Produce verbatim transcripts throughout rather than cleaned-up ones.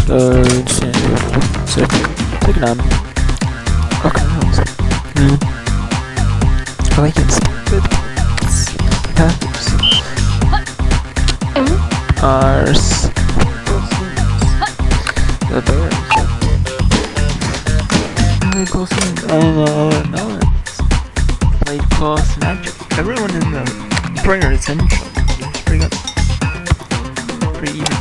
Uh, so, take it on. Okay, mm. I like it. Paths. Ours. The bears. Very close. Oh no, it's played close magic. Everyone in the bringer is in. It's pretty good. Pretty even.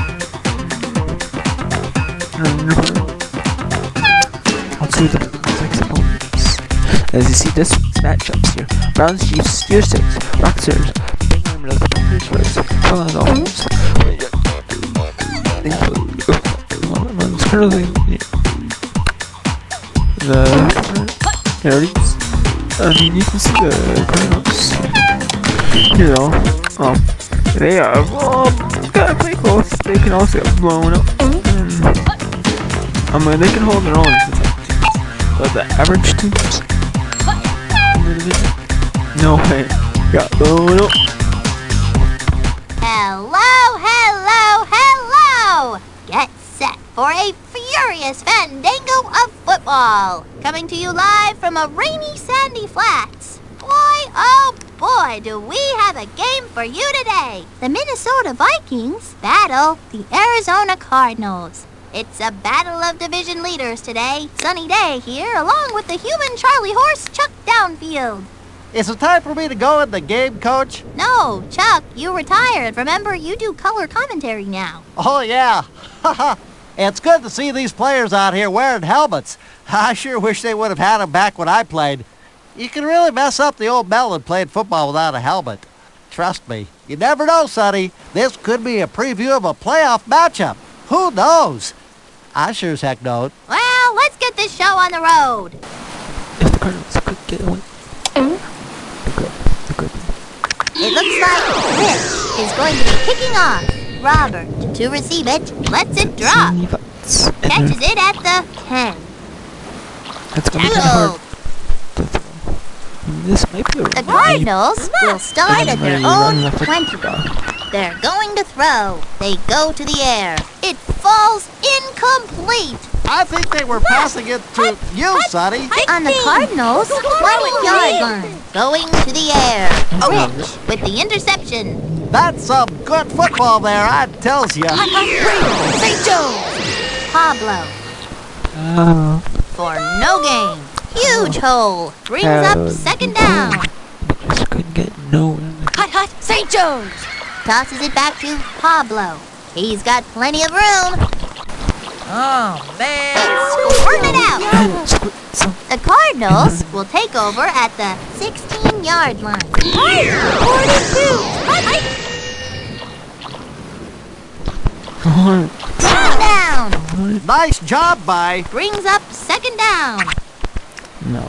I'll do the six opponents. As you see this matchups here. Browns, Chiefs, Steelers, Rockstars, Bingham, Reds, Packers, Reds, Colors, Dolphins. One's currently the Aries. I mean, you can see the Cardinals. You know, um, they are um, kind of pretty close. They can also get blown up. I mean, they can hold their own if it's up to. But the average teams in the division, no way, got blown up. Hello, hello, hello! Get set for a furious fandango of football. Coming to you live from a rainy Sandy Flats. Boy, oh boy, do we have a game for you today. The Minnesota Vikings battle the Arizona Cardinals. It's a battle of division leaders today. Sunny day here, along with the human Charlie horse Chuck Downfield. Is it time for me to go in the game, Coach? No, Chuck, you retired. Remember, you do color commentary now. Oh, yeah. It's good to see these players out here wearing helmets. I sure wish they would have had them back when I played. You can really mess up the old melon playing football without a helmet. Trust me. You never know, Sonny. This could be a preview of a playoff matchup. Who knows? I sure as heck don't. Well, let's get this show on the road. If the Cardinals could get away. It looks like this is going to be kicking off. Robert, to receive it, lets it drop. Catches it at the ten. That's going to be hard to throw. This might be a The Cardinals will start at their own twenty. They're going to throw. They go to the air. It falls incomplete. I think they were passing it to you, Sonny. On the Cardinals' twenty-yard line. Going to the air. Rich with the interception. That's some good football there, I tells ya. Saint Jones. Pablo. Oh. For no gain. Huge hole. Brings up second down. Just couldn't get nowhere. Hot, hot, Saint Jones. Tosses it back to Pablo. He's got plenty of room. Oh, man. Squirted it out. The Cardinals will take over at the sixteen-yard line. forty-two. Down. Nice job, bye. Brings up second down. No.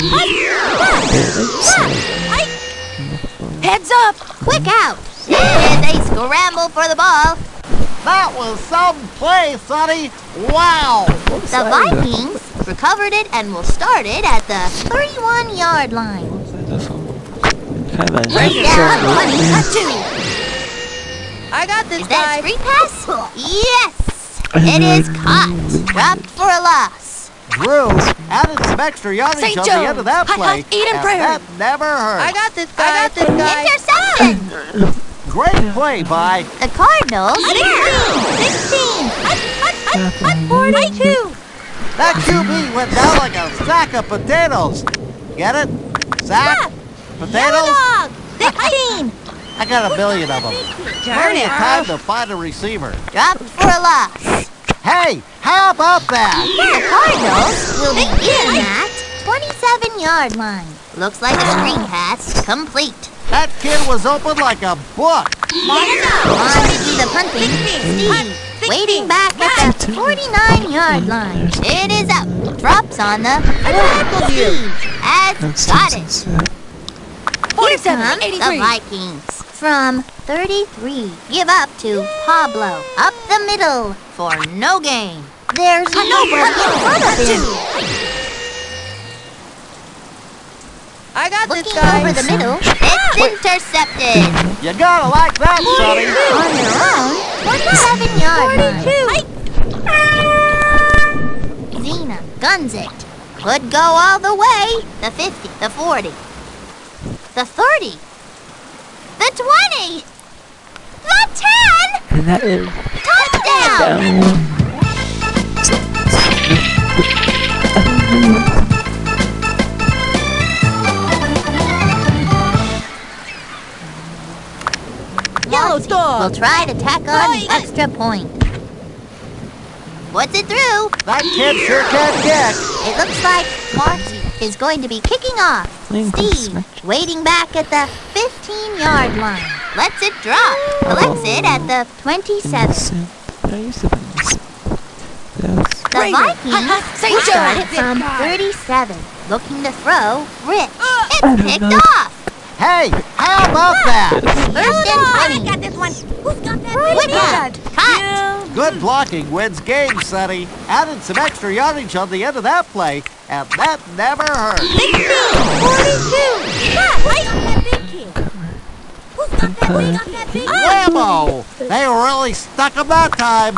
Oh, Heads up. Quick out. And they scramble for the ball. That was some play, Sonny. Wow. The Vikings recovered it and will start it at the thirty-one-yard line. Kind of First down, twenty, a two. I got this Is that guy. screen pass? Yes. It is caught. Dropped for a loss. Drew added some extra yardage Saint on the end of that Jones. play, Hot, hot, Eden and Prairie. that never hurt. I got this guy. I got this guy. Interception. Great play, bye. The Cardinals, sixteen, sixteen, forty-two. That Q B went down like a sack of potatoes. Get it? Sack? Potatoes? Dog, fifteen. I got a million of them. Plenty of time to find a receiver. Dropped for a loss. Hey, how about that? The Cardinals will begin at twenty-seven-yard line. Looks like a screen pass complete. That kid was open like a book. On to do the punting. Steve, waiting back at the forty-nine-yard line. It is up. Drops on the Steve. Has got it. Here comes the Vikings. From thirty-three, give up to Pablo. Up the middle for no gain. There's nobody in front of him. I got this Looking guy. over the middle, it's intercepted. You gotta like that, Sonny. On their own twenty-seven-yard line. Could go all the way. The fifty, the forty, the thirty, the twenty, the ten. And that is Touchdown! down. Yellow dog. We'll try to tack on the extra point. Puts it through. That kid sure can kick. It looks like Marcy is going to be kicking off. Steve, waiting back at the fifteen-yard line. Lets it drop. Collects it at the twenty-seven. The Vikings start it from thirty-seven. Looking to throw. Rich. It's picked off. Hey, how about that? First and twenty. got this one. Who's got that Whitman. Cut. Good blocking wins games, Sonny. Added some extra yardage on the end of that play, and that never hurt. Whammo! They really stuck him that time.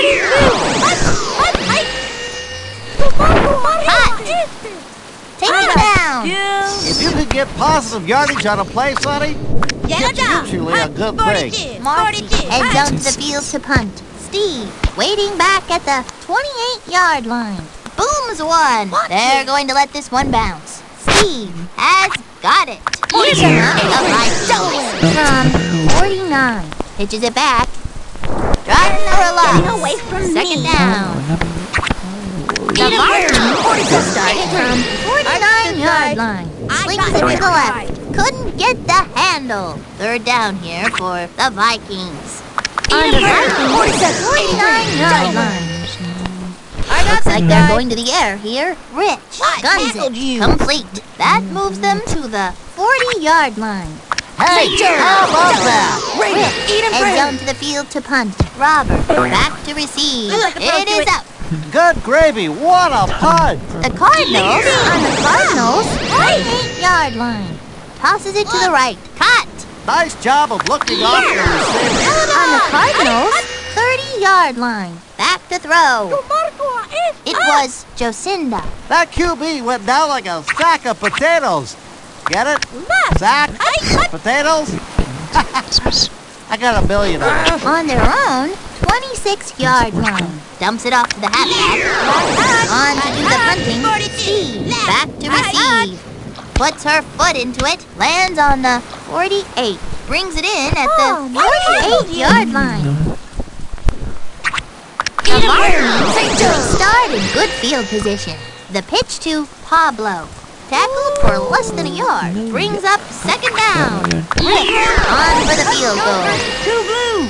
Take it down. If you can get positive yardage on a play, Sonny, it's usually a good thing. Marcy heads out to the field to punt. Steve, waiting back at the twenty-eight-yard line. Booms one. They're going to let this one bounce. Steve has got it. Here's a from forty-nine. Pitches it back. Drives for a loss. Away from Second down. The Vikings started from forty-nine-yard line. Slings it to the left. Couldn't get the handle. Third down here for the Vikings. On the Vikings forty-nine-yard line. Looks like they're going to the air here. Rich guns it. Complete. That moves them to the forty-yard line. Hey, how about that? Rich heads down to the field to punt. Robert back to receive. It is out. Good gravy, what a punt! The Cardinals on the Cardinals twenty-eight-yard line. Tosses it to the right. Cut. Nice job of looking off the receiver. On the Cardinals thirty-yard line. Back to throw. It was Jocinda. That Q B went down like a sack of potatoes. Get it? Sack? Potatoes? I got a million of them. On their own twenty-six-yard line. Dumps it off to the halfback. On to do the punting. Steve back to receive. Puts her foot into it. Lands on the forty-eight. Brings it in at the forty-eight-yard line. The Vikings start in good field position. The pitch to Pablo. Tackled for less than a yard. Brings up second down. On for the field goal. Two blue.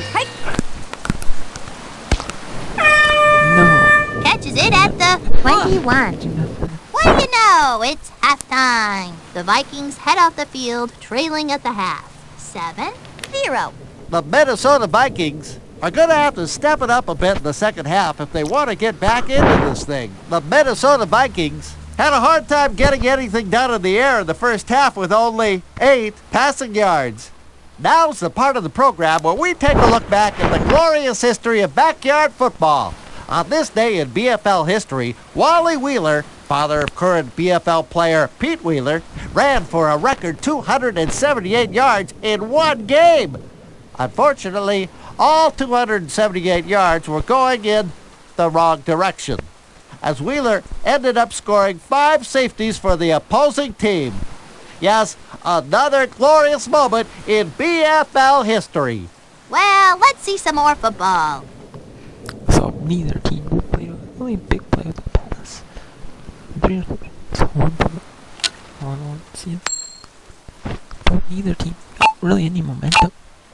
No. Catches it at the twenty-one. What do you know? It's halftime. The Vikings head off the field, trailing at the half. Seven, zero. The Minnesota Vikings are going to have to step it up a bit in the second half if they want to get back into this thing. The Minnesota Vikings had a hard time getting anything done in the air in the first half with only eight passing yards. Now's the part of the program where we take a look back at the glorious history of backyard football. On this day in B F L history, Wally Wheeler, father of current B F L player Pete Wheeler, ran for a record two hundred seventy-eight yards in one game. Unfortunately, all two hundred seventy-eight yards were going in the wrong direction, as Wheeler ended up scoring five safeties for the opposing team. Yes, another glorious moment in B F L history. Well, let's see some more football. So neither team will play a really big play with the pass. Three so one one one see but neither team got really any momentum.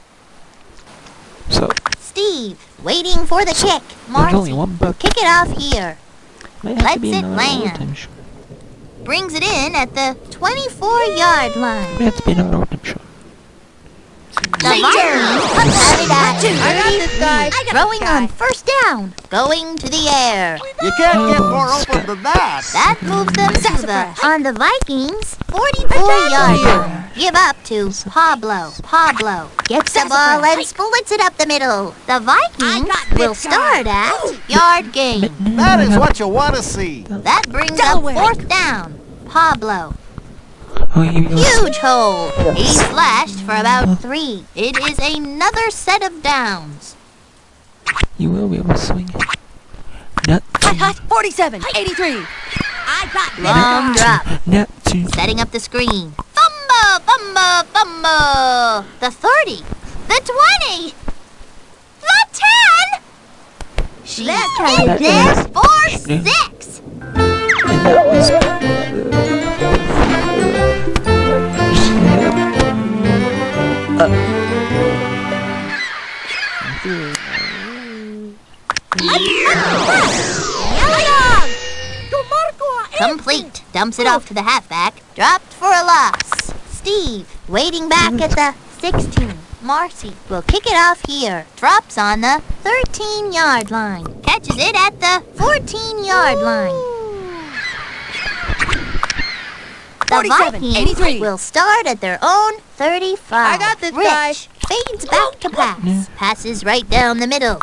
So Steve, waiting for the kick. there's only Marcy, one buck. kick it off here. Might have lets to be it another land. overtime shot. Brings it in at the twenty-four-yard line. Might have to be another overtime shot. The Vikings have it at I got this guy. thirty-three. Throwing on first down. Going to the air. You can't get more open than that. That moves them to the, on the Vikings, forty-four yard line. Give up to Pablo. Pablo gets the ball and splits it up the middle. The Vikings will start at yard gain. That is what you want to see. That brings up fourth down. Pablo. Oh, you Huge hole. He slashed for about three. It is another set of downs. You will be able to swing it. Not Hot, hot, forty-seven, eighty-three. I got this Long guy. drop. not two. Setting up the screen. Fumble, fumble, fumble. The thirty. The twenty. The ten. She Let's did try this it. for Yeah. six. And that was. Yellow dog. To Marco. Complete. Dumps it off to the halfback. Dropped for a loss. Steve, waiting back at the sixteen. Marcy will kick it off here. Drops on the thirteen yard line. Catches it at the fourteen yard line. The forty-seven, Vikings eighty-three. will start at their own thirty-five. I got this Rich guy. fades back to pass. Passes right down the middle.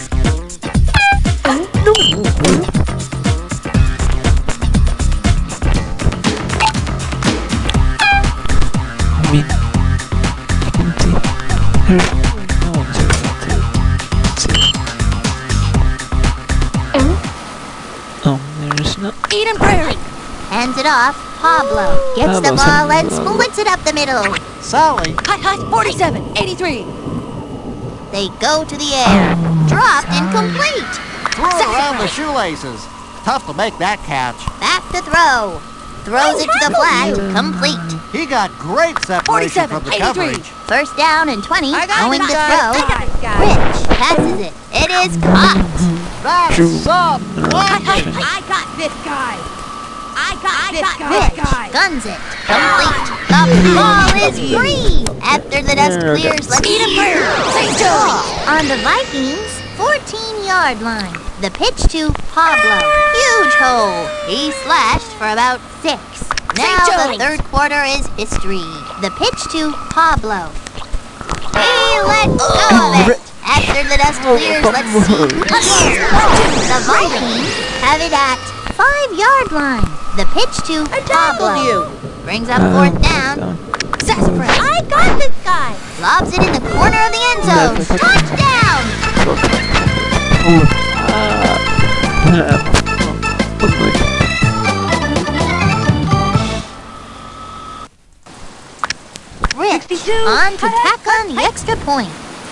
I mean, empty. No one's empty. Oh, there's not. Eden Prairie. Hands it off. Pablo gets the Pablo's ball and having- splits it up the middle. Sally, Hot, hot, forty-seven, eighty-three. They go to the air. Dropped incomplete. threw it around the shoelaces. Tough to make that catch. Back to throw. Throws it to the flat. Complete. He got great separation forty-seven, from the eighty-three. coverage. First down and twenty. I got Going this to guy. throw. I got this guy. Rich passes it. It is caught. That's True. some Hot, luck. hot, I got this guy. I got this Rich guy. guns it. Complete. The ball is free. After the dust There it clears, is. let's see the ball on the Vikings fourteen yard line. The pitch to Pablo. Huge hole. He slashed for about six. Now the Jones. third quarter is history. The pitch to Pablo. He lets go of it. After the dust clears, let's see who has the ball. The Vikings have it at five yard line. The pitch to Pablo. tackled you. Brings up Uh, fourth down. Sassafras. I got this guy. Lobs it in the corner of the end zone. Touchdown! Rich on to tack on the extra point.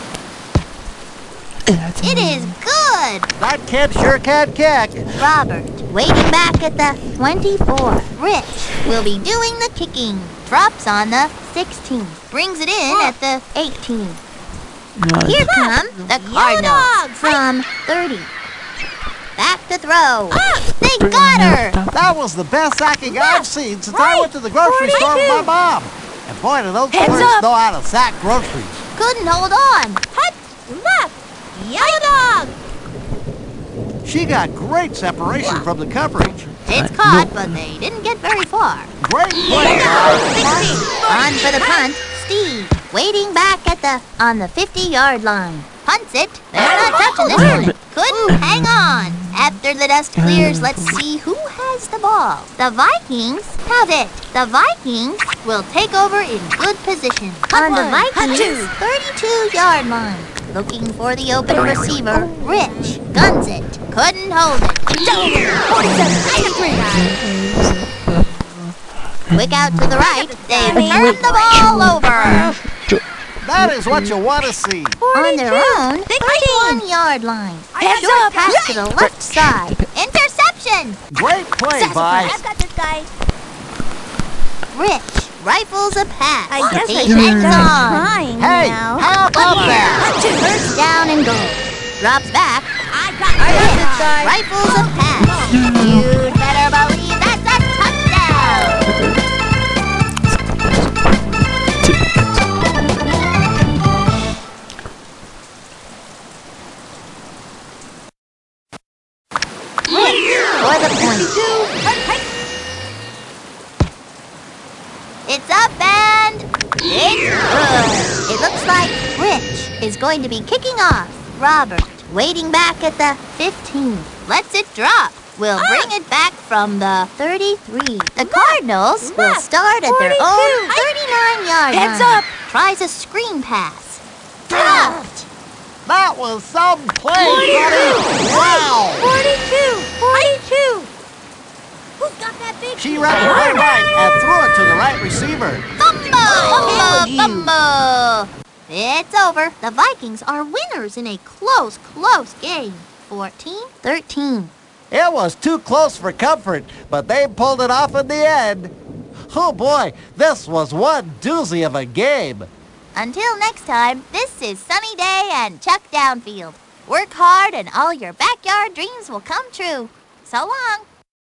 It is good! That kid sure can kick. Robert waiting back at the twenty-four. Rich will be doing the kicking. Drops on the sixteen. Brings it in at the eighteen. Here come the Cardinals from thirty. Back to throw. They got her! That was the best sacking I've seen since I went to the grocery store with my mom. And boy, do those Heads boys up. know how to sack groceries. Couldn't hold on. Hut, left. Yellow dog. She got great separation from the coverage. It's caught, but they didn't get very far. Great play. On for the punt, Steve, waiting back at the on the fifty yard line. Punts it. They're not touching this one. Couldn't hang on. After the dust clears, let's see who has the ball. The Vikings have it. The Vikings will take over in good position. On the one, hut two. Vikings thirty-two yard line. Looking for the open receiver. Rich guns it. Couldn't hold it. forty-seven, eighty-three. Quick out to the right. They've turned the ball over. That is what you want to see. On their own thirty-one yard line. Heads Short up. pass to the left side. Interception. Great play, Vi. I've got this guy. Rich rifles a pass. I guess he I heads should on. trying Hey, now. how about that? First down and goal. Drops back. I got, I got this guy. Rifles a pass. You'd better believe that's a touchdown. It's up and it's good. It looks like Rich is going to be kicking off. Robert, waiting back at the fifteen, lets it drop. We'll Ah. bring it back from the thirty-three. The Cardinals will Left. start at their own forty-two. thirty-nine yard Heads line. up. Tries a screen pass. Dropped. That was some play, buddy! Wow! forty-two. forty-two. Who's got that big She ran it right right and threw it to the right receiver. Fumble! Oh, Fumble! Fumble! It's over. The Vikings are winners in a close, close game. fourteen thirteen. It was too close for comfort, but they pulled it off in the end. Oh boy, this was one doozy of a game. Until next time, this is Sunny Day and Chuck Downfield. Work hard and all your backyard dreams will come true. So long.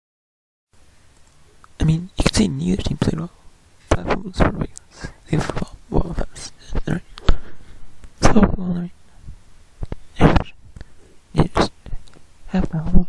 I mean, you can say neither team played well. Five fumbles for Vikings. They have football well fast. Alright. So, alright. Average. Yeah, just half the whole.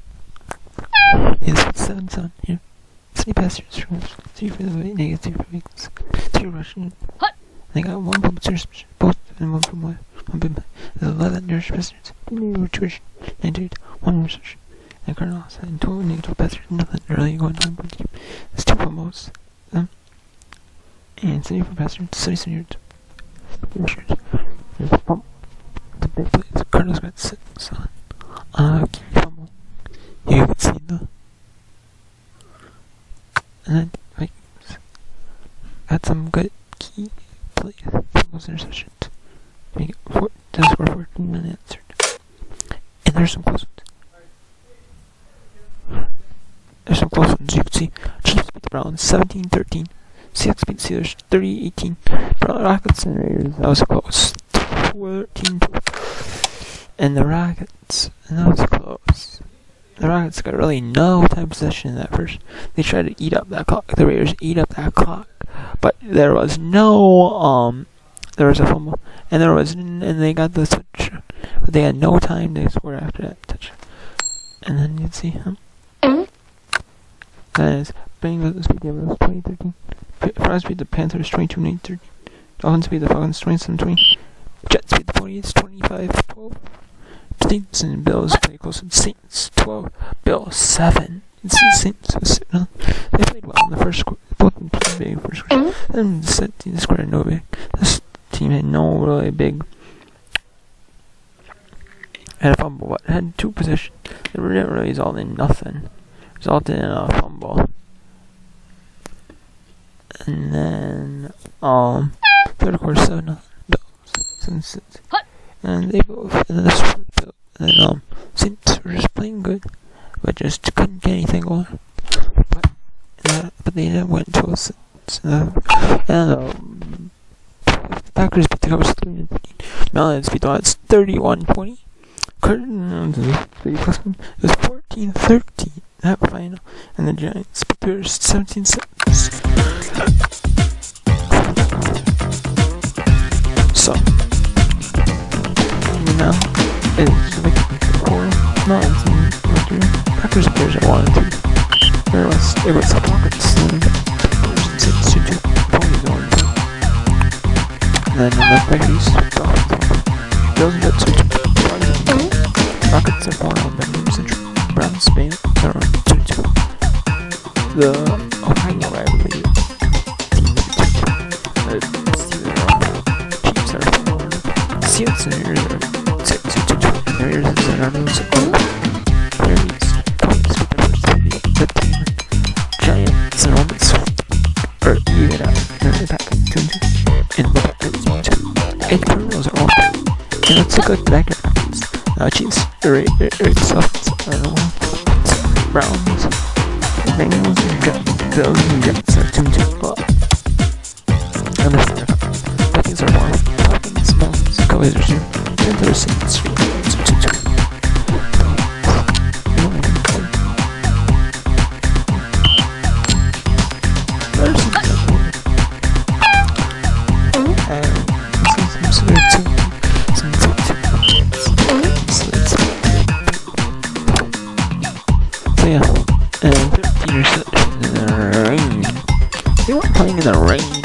Yes, seven seven here. Three passers, three for the negative, three for Vikings. Three rushing. Hut. They got one from Sears, both and one from one. One big There's eleven nurse passers. Two retrition. Ninety-eight. One reception. And Cardinals and twelve negative passers. Nothing really going on for the team. There's two fumbles. Um, and three for passers. seventy-seven yards. There's a fumble. The big play. The Cardinals got six. Uh, key fumble. You can see the. And then Vikings got some good key plays. Fumbles, interceptions. Make it four. That's for fourteen unanswered. And there's some close ones. There's some close ones. You can see Chiefs beat the Browns seventeen thirteen. Seahawks beat the Steelers thirty eighteen. Brown Rockets and Raiders, that was close. fourteen twelve. And the Rockets, and that was close. The Rockets got really no time possession in that first. They tried to eat up that clock. The Raiders eat up that clock, but there was no um. There was a fumble, and there was, and they got the touch, but they had no time to score after that touch. And then you'd see him. That is Bengals beat the Ravens twenty thirteen. Fries beat the Panthers twenty-two nineteen. Dolphins beat the Falcons twenty-seven twenty. Jets beat the Forties twenty-five twelve. Saints and Bills play close to Saints twelve, Bills seven. It's the Saints. No, they played well in the first quarter. Both teams played big first quarter. Then the set team scored no big. This team had no really big. Had a fumble, but had two possessions. It didn't really result in nothing. Resulted in a fumble. And then, um, third quarter seven. Seven six. And they both, and then this built, and then, um, Saints were just playing good, but just couldn't get anything going. But, uh, but they then went to a Saints, uh, and, um, the Packers beat the Cowboys three and fifteen. Melons beat the Lions thirty-one twenty. Cardinals, it was fourteen thirteen, that final, and the Giants beat the Bears seventeen six. So, now it's like four mountains and victory. Packers and Bears at one and two. There was it was the Rockets and Bears and Saints two two. Ponies one and two. And then on the back east, Dolphins. Bills and Jets two two. Rockets are four on Bengals and Browns Spain. They're on two two. The Ohio rivalry team the Steelers are on. Chiefs are four. Seahawks and Raiders are six two two two. The Raiders and Cardinals are Raiders. Colts with the first three. The team. Giants and Romans are even out. And the Packers two two. And the Packers two. And the Cardinals are all two. And it's a good backup. Uh, Chiefs, Raiders, Celtics, uh, Browns, Bengals, and Jets, Bills, and Jets are two and two. Well, and that's their Vikings are one. Falcons, Browns, Cowboys are zero. Panthers, Saints, Raiders are two two. There's some good one. And this is some sort of two. Some two two. So yeah, and a rainy